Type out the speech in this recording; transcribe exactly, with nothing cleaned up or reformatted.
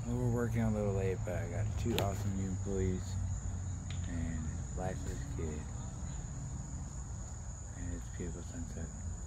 We're working a little late, but I got two awesome new employees and lifeless kid. And it's beautiful sunset.